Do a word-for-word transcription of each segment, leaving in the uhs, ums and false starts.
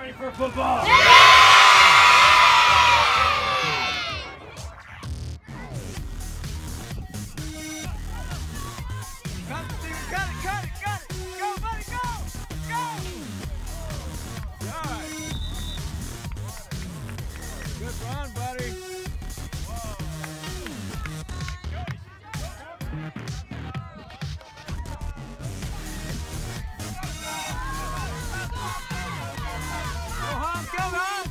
ready for football? Cut it, Steven, cut it, cut it, cut it! Go, buddy, go! Go! Nice. Good run, buddy. Go home, go home!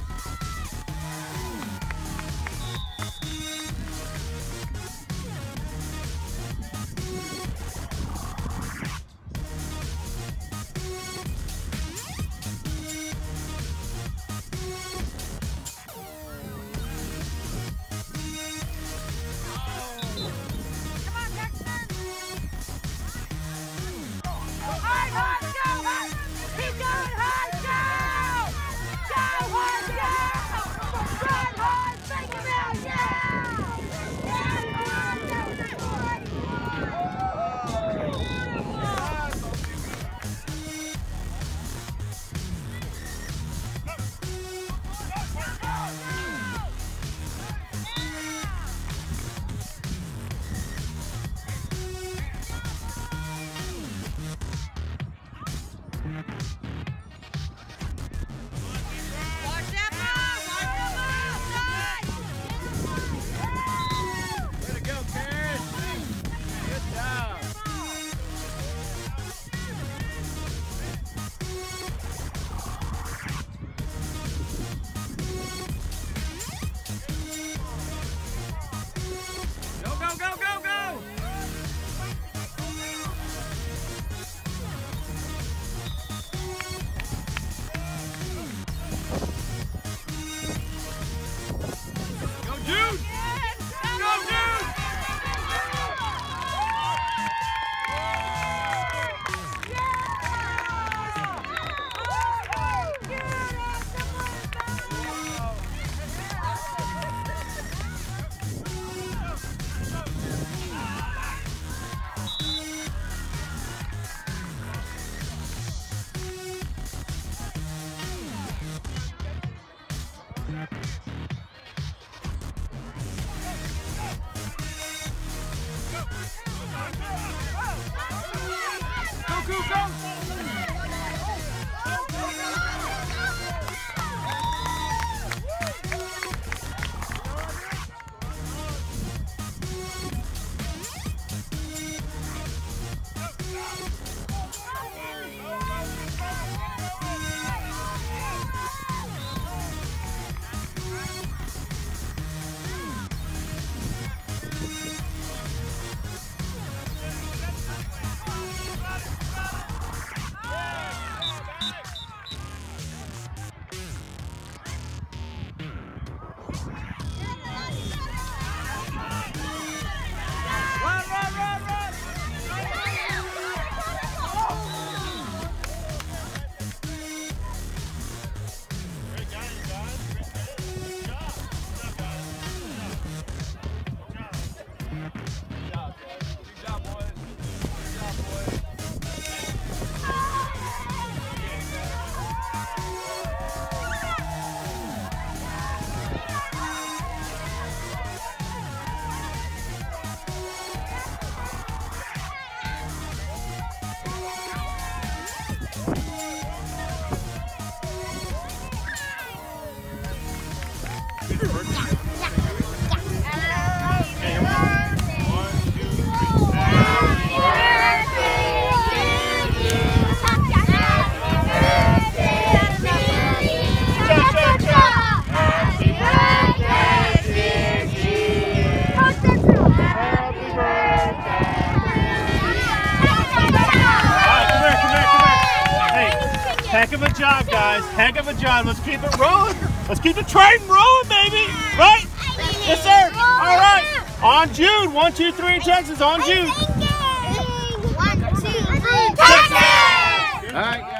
Heck of a job, guys. Heck of a job. Let's keep it rolling. Let's keep the train rolling, baby. Right? Yes, sir. All right. On June. One, two, three, Texas. On June. One, two, three, Texas! All right, guys.